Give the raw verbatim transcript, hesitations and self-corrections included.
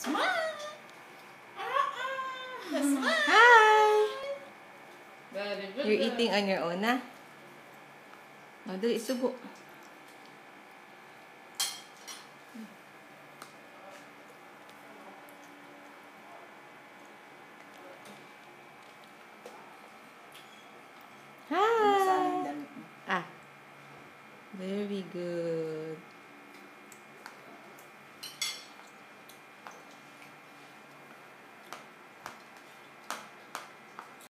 Smile! Smile! Hi! Very good. You're eating on your own, na? Oh, dali, subo. Hi! Ah. Very good.